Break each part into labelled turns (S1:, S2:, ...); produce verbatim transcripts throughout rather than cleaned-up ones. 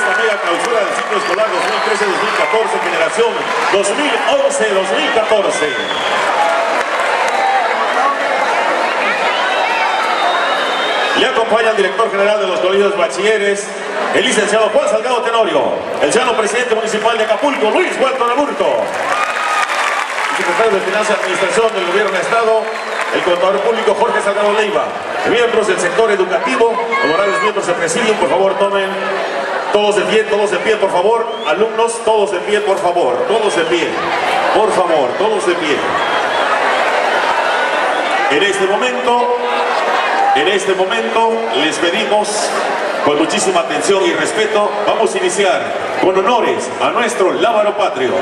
S1: esta mega clausura del ciclo escolar dos mil trece dos mil catorce, generación dos mil once dos mil catorce. Le acompaña el director general de los colegios bachilleres, el licenciado Juan Salgado Tenorio, el señor presidente municipal de Acapulco, Luis Huerta Aburto, el secretario de Finanzas y Administración del Gobierno de Estado, el contador público Jorge Salgado Leiva, miembros del sector educativo, honorables miembros del presidium, por favor tomen todos de pie, todos de pie, por favor, alumnos, todos de pie, por favor, todos de pie, por favor, todos de pie. En este momento, en este momento les pedimos con muchísima atención y respeto, vamos a iniciar con honores a nuestro lábaro patrio.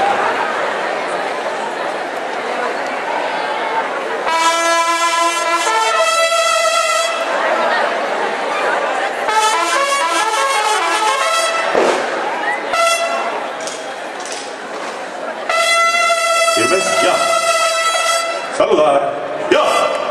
S1: Ya. Saludar. Ya.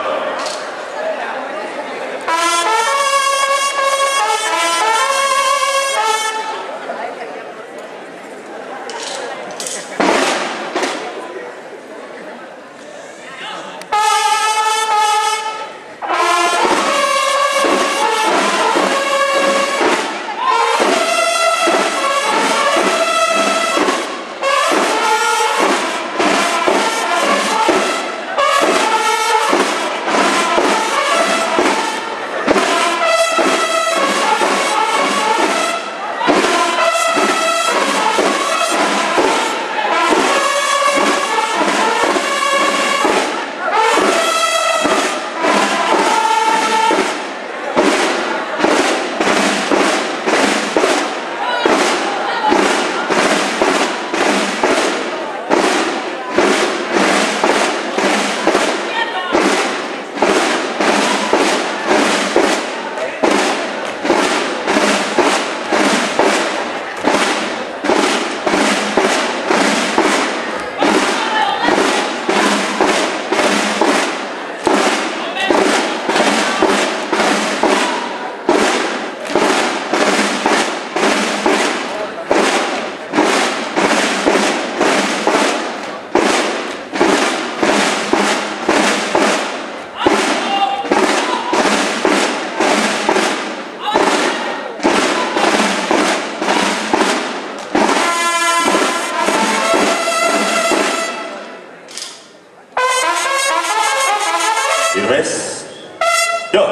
S1: ¿Firmes? Ya.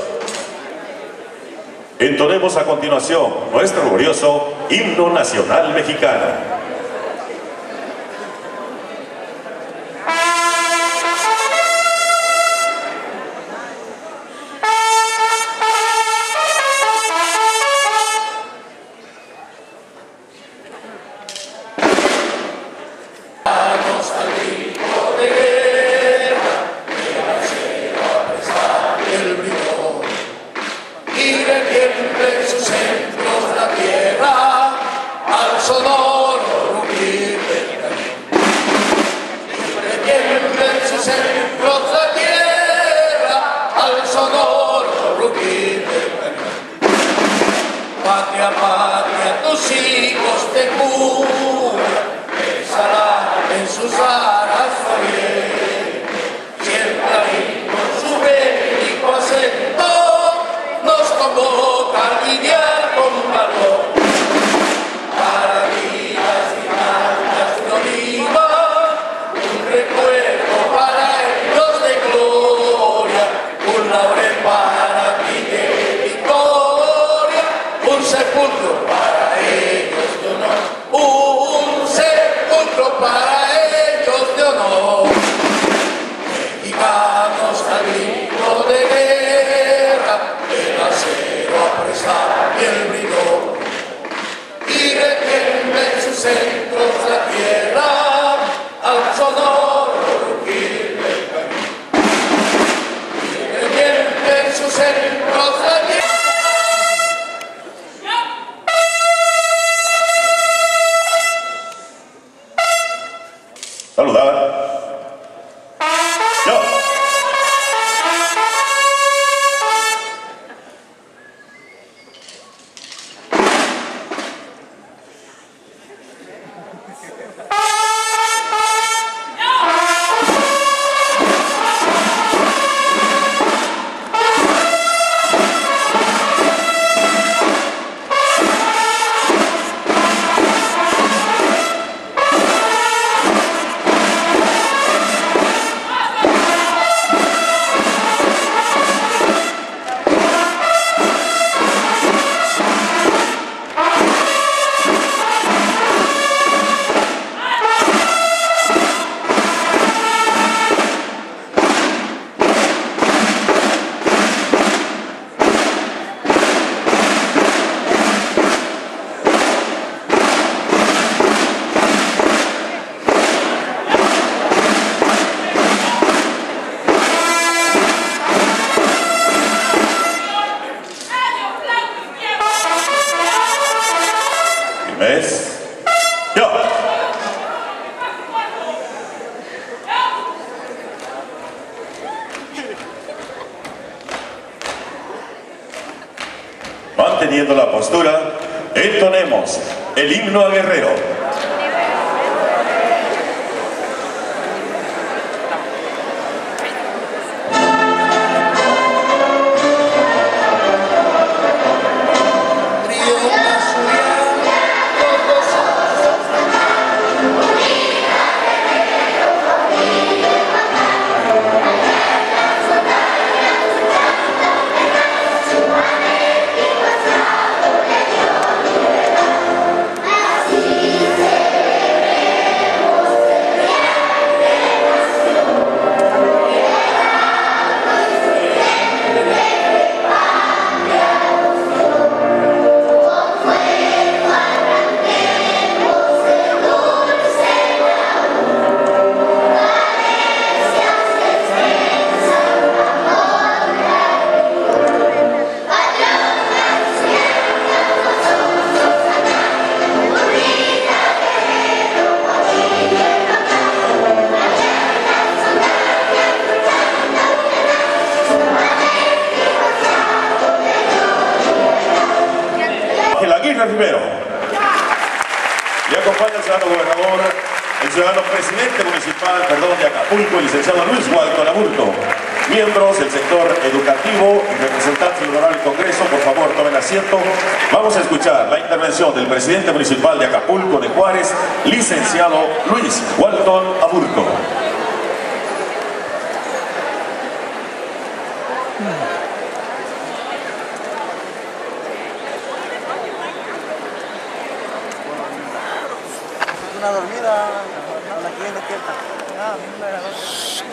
S1: Entonemos a continuación nuestro glorioso himno nacional mexicano.
S2: Patria, patria, tus hijos te curan, pensarán en sus aras bien. Siempre ahí con su bélico acento nos convoca a lidiar con valor. Para vidas y mantas de oliva, un recuerdo para ellos de gloria, un laurel para ti de victoria, un sepulcro para ellos de honor, un sepulcro para ellos de honor. Mexicanos al grito de guerra, el acero apresado y el bridón, y retiembla en sus centros la tierra al sonoro rugir del cañón. Y retiembla en sus centros la tierra.
S1: Saludar. Ya. ¿Ves? ¡Ya! Manteniendo la postura, entonemos el himno a Guerrero. Primero. Y acompaña al ciudadano gobernador, el ciudadano presidente municipal, perdón, de Acapulco, el licenciado Luis Walton Aburto. Miembros del sector educativo y representantes del honorable Congreso, por favor, tomen asiento. Vamos a escuchar la intervención del presidente municipal de Acapulco de Juárez, licenciado Luis Walton Aburto.
S3: Una dormida, la que viene quieta. Ah, mira la otra.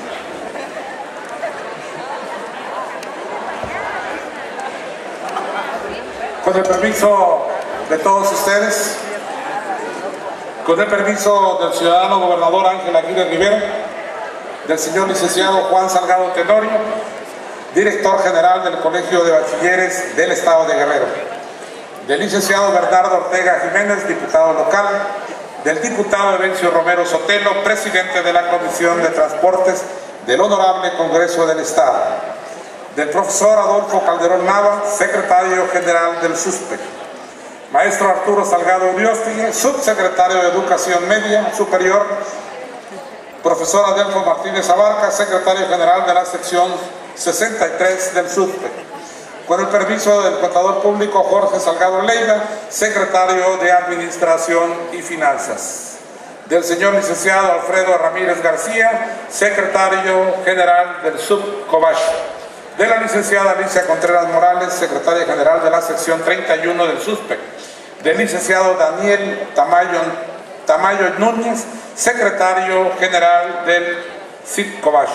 S4: Con el permiso de todos ustedes, con el permiso del ciudadano gobernador Ángel Aguirre Rivera, del señor licenciado Juan Salgado Tenorio, director general del Colegio de Bachilleres del Estado de Guerrero, del licenciado Bernardo Ortega Jiménez, diputado local, del diputado Evencio Romero Sotelo, presidente de la Comisión de Transportes del Honorable Congreso del Estado, del profesor Adolfo Calderón Nava, secretario general del SUSPE, maestro Arturo Salgado Uriostegui, subsecretario de Educación Media Superior, profesor Adelfo Martínez Abarca, secretario general de la sección sesenta y tres del SUSPE, con el permiso del contador público Jorge Salgado Leiva, secretario de Administración y Finanzas, del señor licenciado Alfredo Ramírez García, secretario general del SUBCOBASH, de la licenciada Alicia Contreras Morales, secretaria general de la sección treinta y uno del SUSPE, del licenciado Daniel Tamayo, Tamayo Núñez, secretario general del SIBCOBASH.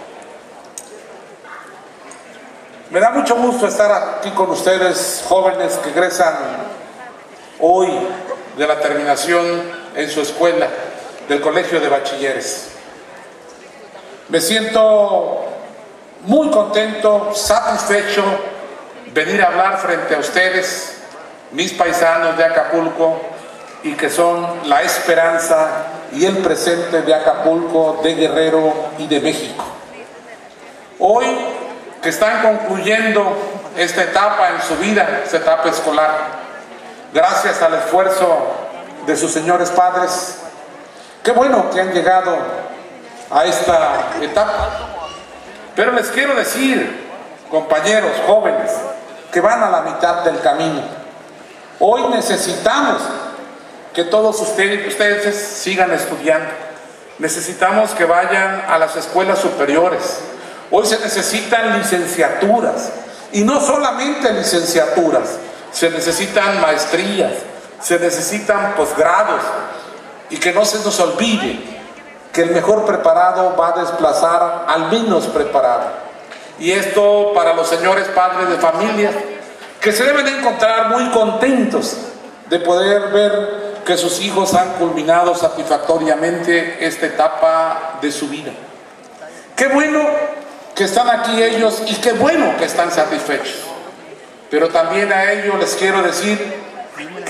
S4: Me da mucho gusto estar aquí con ustedes, jóvenes que egresan hoy de la terminación en su escuela del Colegio de Bachilleres. Me siento muy contento, satisfecho venir a hablar frente a ustedes, mis paisanos de Acapulco, y que son la esperanza y el presente de Acapulco, de Guerrero y de México. Hoy que están concluyendo esta etapa en su vida, esta etapa escolar, gracias al esfuerzo de sus señores padres. Qué bueno que han llegado a esta etapa. Pero les quiero decir, compañeros jóvenes, que van a la mitad del camino. Hoy necesitamos que todos ustedes, ustedes sigan estudiando. Necesitamos que vayan a las escuelas superiores. Hoy se necesitan licenciaturas, y no solamente licenciaturas, se necesitan maestrías, se necesitan posgrados, y que no se nos olvide que el mejor preparado va a desplazar al menos preparado. Y esto para los señores padres de familia, que se deben encontrar muy contentos de poder ver que sus hijos han culminado satisfactoriamente esta etapa de su vida. Qué bueno que están aquí ellos, y qué bueno que están satisfechos. Pero también a ellos les quiero decir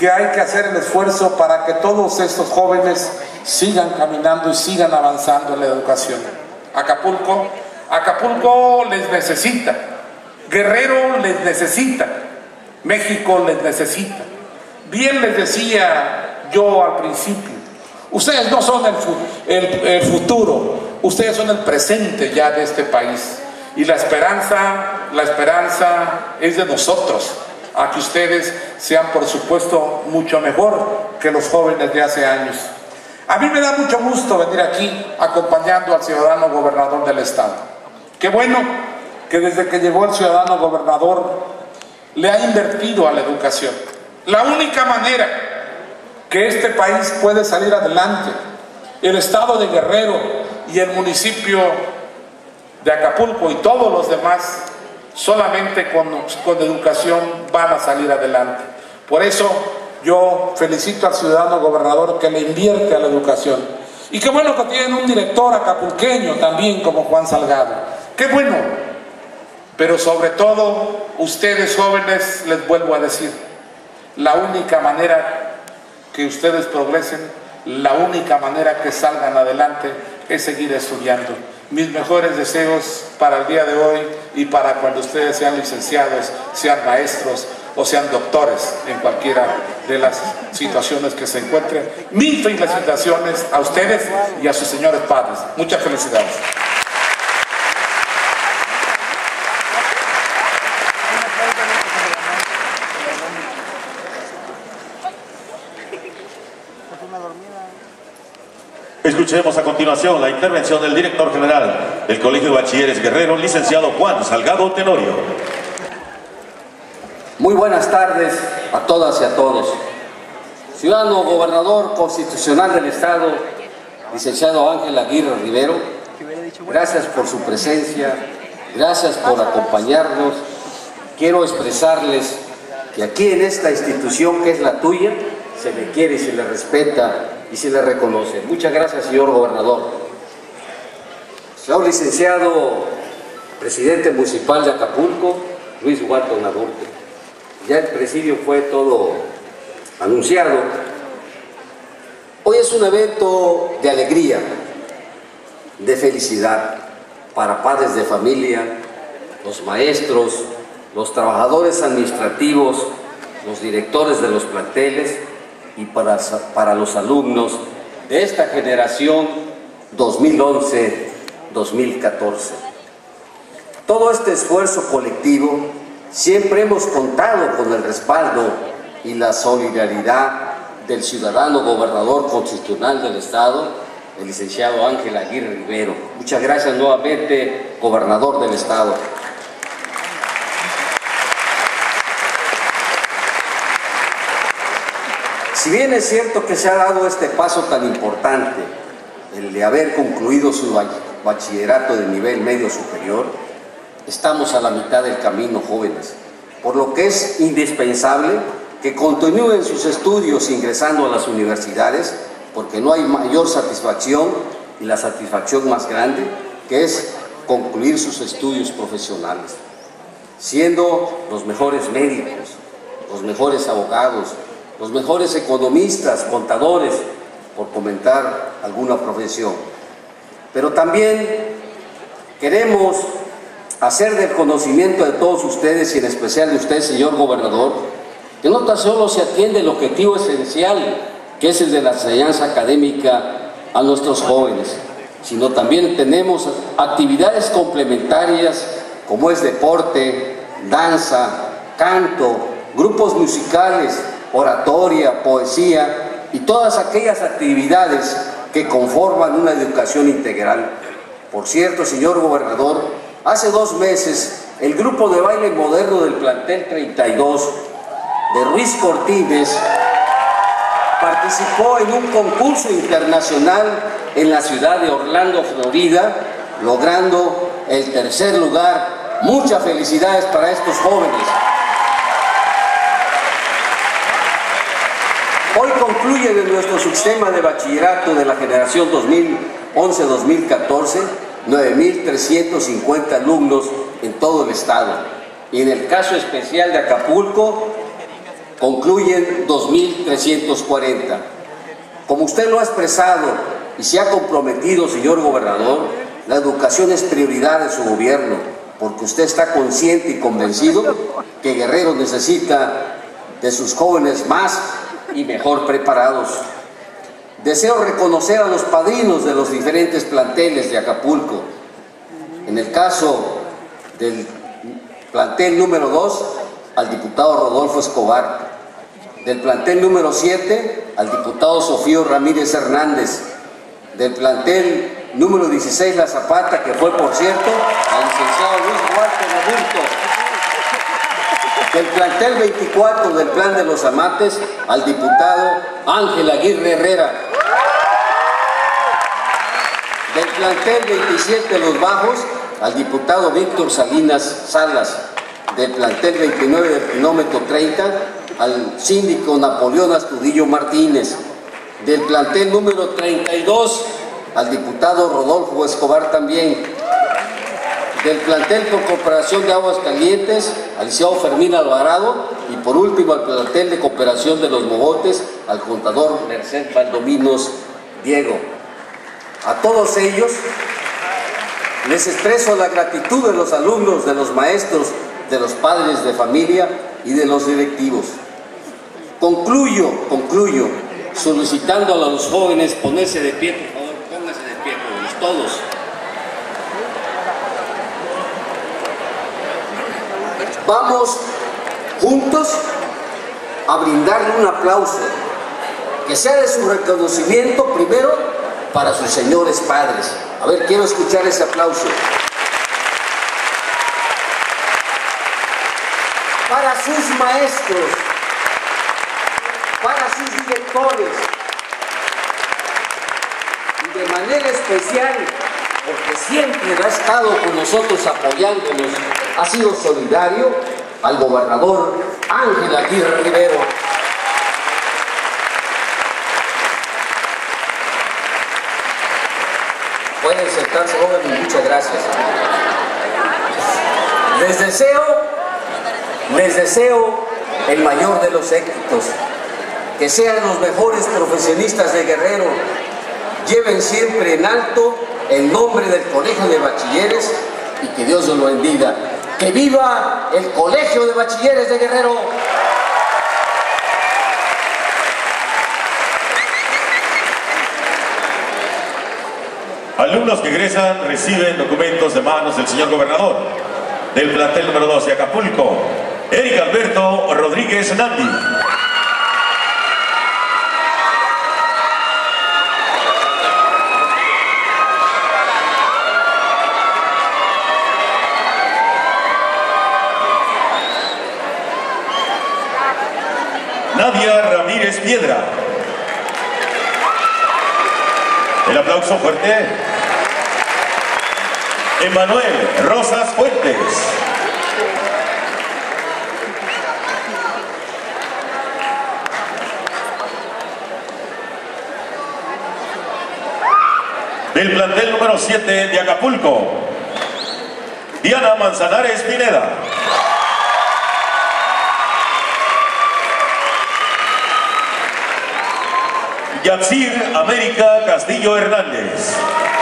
S4: que hay que hacer el esfuerzo para que todos estos jóvenes sigan caminando y sigan avanzando en la educación. Acapulco, Acapulco les necesita, Guerrero les necesita, México les necesita. Bien les decía yo al principio, ustedes no son el, el, el futuro, ustedes son el presente ya de este país. Y la esperanza, la esperanza es de nosotros, a que ustedes sean, por supuesto, mucho mejor que los jóvenes de hace años. A mí me da mucho gusto venir aquí acompañando al ciudadano gobernador del estado. Qué bueno que desde que llegó el ciudadano gobernador le ha invertido a la educación. La única manera que este país puede salir adelante, el estado de Guerrero y el municipio de Acapulco y todos los demás, solamente con, con educación van a salir adelante. Por eso yo felicito al ciudadano gobernador que le invierte a la educación. Y qué bueno que tienen un director acapulqueño también como Juan Salgado. Qué bueno. Pero sobre todo, ustedes jóvenes, les vuelvo a decir, la única manera que ustedes progresen, la única manera que salgan adelante es seguir estudiando. Mis mejores deseos para el día de hoy y para cuando ustedes sean licenciados, sean maestros o sean doctores en cualquiera de las situaciones que se encuentren. Mis felicitaciones a ustedes y a sus señores padres. Muchas felicidades.
S1: Escuchemos a continuación la intervención del director general del Colegio de Bachilleres Guerrero, licenciado Juan Salgado Tenorio.
S5: Muy buenas tardes a todas y a todos. Ciudadano gobernador constitucional del estado, licenciado Ángel Aguirre Rivero, gracias por su presencia, gracias por acompañarnos. Quiero expresarles que aquí en esta institución que es la tuya, se le quiere y se le respeta y se le reconoce. Muchas gracias, señor gobernador. Señor licenciado presidente municipal de Acapulco, Luis Walton Adurte. Ya el presidio fue todo anunciado. Hoy es un evento de alegría, de felicidad para padres de familia, los maestros, los trabajadores administrativos, los directores de los planteles y para, para los alumnos de esta generación dos mil once dos mil catorce. Todo este esfuerzo colectivo siempre hemos contado con el respaldo y la solidaridad del ciudadano gobernador constitucional del estado, el licenciado Ángel Aguirre Rivero. Muchas gracias nuevamente, gobernador del estado. Si bien es cierto que se ha dado este paso tan importante, el de haber concluido su bachillerato de nivel medio superior, estamos a la mitad del camino, jóvenes, por lo que es indispensable que continúen sus estudios ingresando a las universidades, porque no hay mayor satisfacción y la satisfacción más grande que es concluir sus estudios profesionales, siendo los mejores médicos, los mejores abogados, los mejores economistas, contadores, por comentar alguna profesión. Pero también queremos hacer del conocimiento de todos ustedes y en especial de usted, señor gobernador, que no tan solo se atiende el objetivo esencial, que es el de la enseñanza académica a nuestros jóvenes, sino también tenemos actividades complementarias como es deporte, danza, canto, grupos musicales, oratoria, poesía y todas aquellas actividades que conforman una educación integral. Por cierto, señor gobernador, hace dos meses el grupo de baile moderno del plantel treinta y dos de Ruiz Cortines participó en un concurso internacional en la ciudad de Orlando, Florida, logrando el tercer lugar. Muchas felicidades para estos jóvenes. Hoy concluye de nuestro sistema de bachillerato de la generación dos mil once dos mil catorce nueve mil trescientos cincuenta alumnos en todo el estado. Y en el caso especial de Acapulco, concluyen dos mil trescientos cuarenta. Como usted lo ha expresado y se ha comprometido, señor gobernador, la educación es prioridad de su gobierno, porque usted está consciente y convencido que Guerrero necesita de sus jóvenes más y mejor preparados. Deseo reconocer a los padrinos de los diferentes planteles de Acapulco. En el caso del plantel número dos, al diputado Rodolfo Escobar. Del plantel número siete, al diputado Sofío Ramírez Hernández. Del plantel número dieciséis, La Zapata, que fue, por cierto, al licenciado Luis Huarto Aburto. Del plantel veinticuatro del Plan de los Amates, al diputado Ángel Aguirre Herrera. Del plantel veintisiete, Los Bajos, al diputado Víctor Salinas Salas. Del plantel veintinueve del kilómetro treinta, al síndico Napoleón Astudillo Martínez. Del plantel número treinta y dos, al diputado Rodolfo Escobar también. Del plantel por cooperación de Aguas Calientes, al licenciado Fermín Alvarado. Y por último, al plantel de cooperación de Los Mogotes, al contador Merced Valdominos Diego. A todos ellos les expreso la gratitud de los alumnos, de los maestros, de los padres de familia y de los directivos. Concluyo, concluyo, solicitando a los jóvenes ponerse de pie, por favor, pónganse de pie, jóvenes, todos. Vamos juntos a brindarle un aplauso, que sea de su reconocimiento primero para sus señores padres. A ver, quiero escuchar ese aplauso. Para sus maestros, para sus directores, y de manera especial, porque siempre ha estado con nosotros apoyándonos, ha sido solidario, al gobernador Ángel Aguirre Rivero. Pueden sentarse, jóvenes, muchas gracias. Les deseo, les deseo el mayor de los éxitos, que sean los mejores profesionistas de Guerrero, lleven siempre en alto el nombre del Colegio de Bachilleres y que Dios los lo bendiga. ¡Que viva el Colegio de Bachilleres de Guerrero!
S1: Alumnos que egresan reciben documentos de manos del señor gobernador. Del plantel número dos de Acapulco, Eric Alberto Rodríguez Nandi. Nadia Ramírez Piedra. El aplauso fuerte. Emanuel Rosas Fuentes. Del plantel número siete de Acapulco, Diana Manzanares Pineda. Yatsir América Castillo Hernández.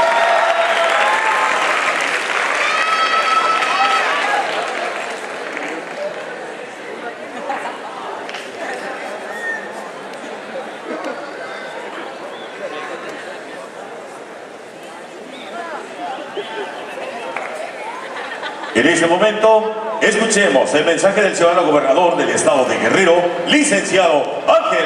S1: En este momento, escuchemos el mensaje del ciudadano gobernador del estado de Guerrero, licenciado Ángel.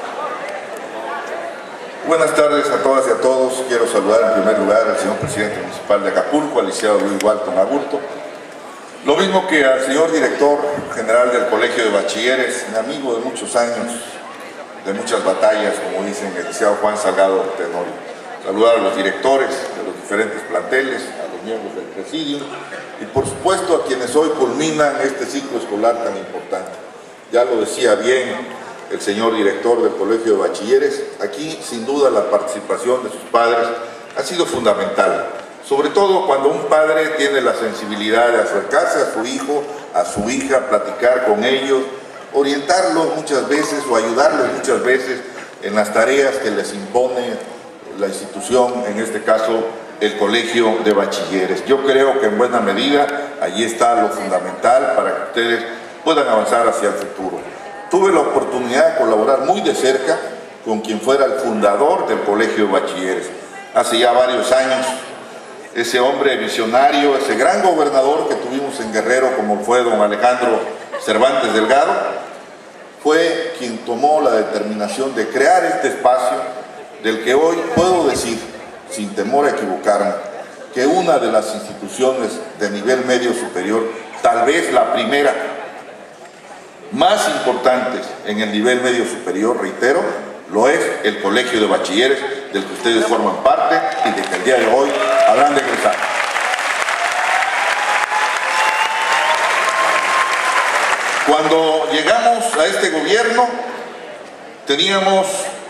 S6: Buenas tardes a todas y a todos. Quiero saludar en primer lugar al señor presidente municipal de Acapulco, al licenciado Luis Walton Aburto. Lo mismo que al señor director general del Colegio de Bachilleres, mi amigo de muchos años, de muchas batallas, como dicen, el licenciado Juan Salgado Tenorio. Saludar a los directores de los diferentes planteles, a los miembros del presidio y por supuesto a quienes hoy culminan este ciclo escolar tan importante. Ya lo decía bien el señor director del Colegio de Bachilleres, aquí sin duda la participación de sus padres ha sido fundamental, sobre todo cuando un padre tiene la sensibilidad de acercarse a su hijo, a su hija, platicar con ellos, orientarlos muchas veces o ayudarlos muchas veces en las tareas que les impone la institución, en este caso el Colegio de Bachilleres. Yo creo que en buena medida allí está lo fundamental para que ustedes puedan avanzar hacia el futuro. Tuve la oportunidad de colaborar muy de cerca con quien fuera el fundador del Colegio de Bachilleres, hace ya varios años. Ese hombre visionario, ese gran gobernador que tuvimos en Guerrero, como fue don Alejandro Cervantes Delgado, fue quien tomó la determinación de crear este espacio, del que hoy puedo decir, sin temor a equivocarme, que una de las instituciones de nivel medio superior, tal vez la primera, más importantes en el nivel medio superior, reitero, lo es el Colegio de Bachilleres, del que ustedes forman parte y de que el día de hoy habrán de egresar. Cuando llegamos a este gobierno, teníamos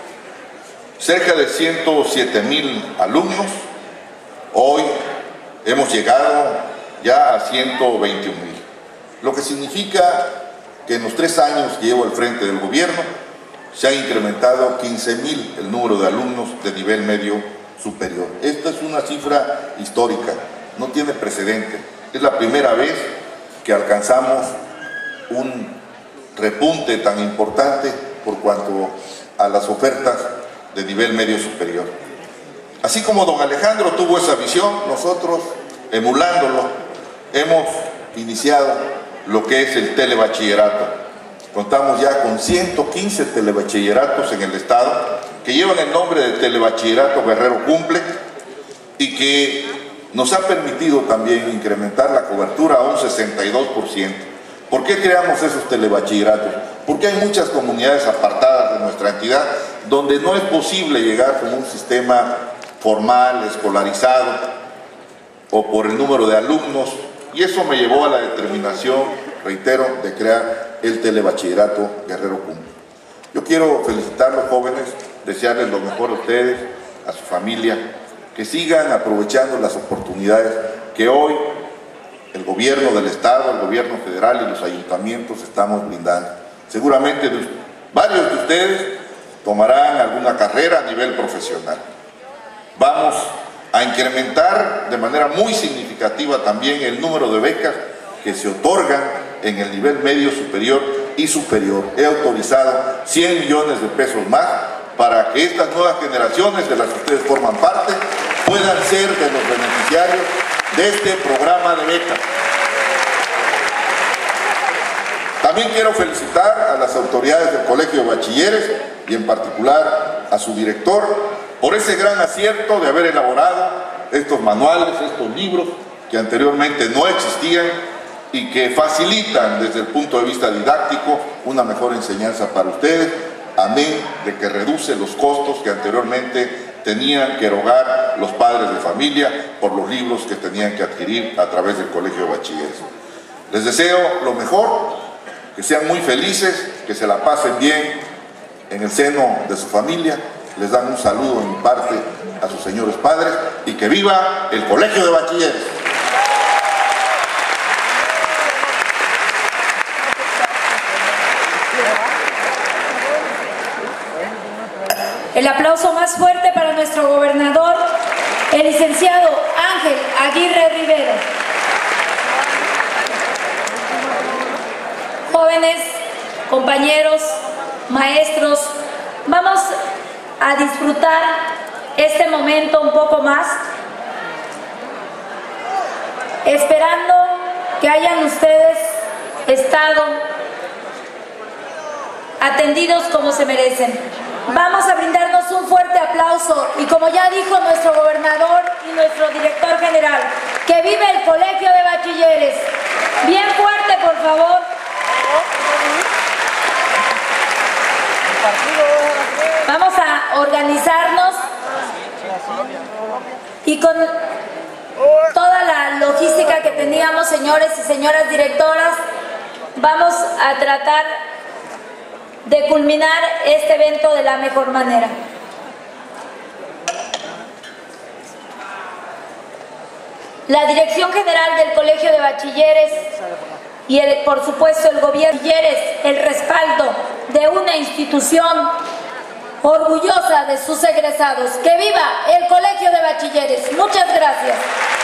S6: cerca de ciento siete mil alumnos. Hoy hemos llegado ya a ciento veintiún mil, lo que significa que en los tres años que llevo al frente del gobierno se ha incrementado quince mil el número de alumnos de nivel medio superior. Esta es una cifra histórica, no tiene precedente. Es la primera vez que alcanzamos un repunte tan importante por cuanto a las ofertas de nivel medio superior. Así como don Alejandro tuvo esa visión, nosotros, emulándolo, hemos iniciado lo que es el telebachillerato. Contamos ya con ciento quince telebachilleratos en el estado que llevan el nombre de Telebachillerato Guerrero Cumple y que nos ha permitido también incrementar la cobertura a un sesenta y dos por ciento. ¿Por qué creamos esos telebachilleratos? Porque hay muchas comunidades apartadas de nuestra entidad donde no es posible llegar con un sistema formal, escolarizado o por el número de alumnos, y eso me llevó a la determinación, reitero, de crear el Telebachillerato Guerrero Cumple. Yo quiero felicitar a los jóvenes, desearles lo mejor a ustedes, a su familia, que sigan aprovechando las oportunidades que hoy el gobierno del estado, el gobierno federal y los ayuntamientos estamos brindando. Seguramente varios de ustedes tomarán alguna carrera a nivel profesional. Vamos a incrementar de manera muy significativa también el número de becas que se otorgan en el nivel medio superior y superior. He autorizado cien millones de pesos más para que estas nuevas generaciones de las que ustedes forman parte puedan ser de los beneficiarios de este programa de becas. También quiero felicitar a las autoridades del Colegio de Bachilleres y en particular a su director por ese gran acierto de haber elaborado estos manuales, estos libros que anteriormente no existían y que facilitan desde el punto de vista didáctico una mejor enseñanza para ustedes, amén de que reduce los costos que anteriormente tenían que erogar los padres de familia por los libros que tenían que adquirir a través del Colegio de Bachilleres. Les deseo lo mejor, que sean muy felices, que se la pasen bien en el seno de su familia. Les dan un saludo de mi parte a sus señores padres y que viva el Colegio de Bachilleres.
S7: El aplauso más fuerte para nuestro gobernador, el licenciado Ángel Aguirre Rivero. Jóvenes, compañeros, maestros, vamos a disfrutar este momento un poco más, esperando que hayan ustedes estado atendidos como se merecen. Vamos a brindarnos un fuerte aplauso y, como ya dijo nuestro gobernador y nuestro director general, que vive el Colegio de Bachilleres. Bien fuerte, por favor. Vamos a organizarnos y con toda la logística que teníamos, señores y señoras directoras, vamos a tratar de culminar este evento de la mejor manera. La Dirección General del Colegio de Bachilleres y el, por supuesto el gobierno de Bachilleres el respaldo de una institución orgullosa de sus egresados. ¡Que viva el Colegio de Bachilleres! Muchas gracias.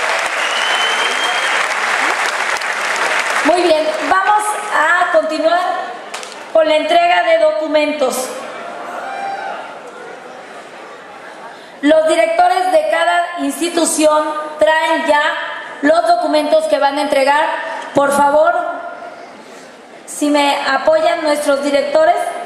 S7: Muy bien, vamos a continuar con la entrega de documentos. Los directores de cada institución traen ya los documentos que van a entregar. Por favor, si me apoyan nuestros directores.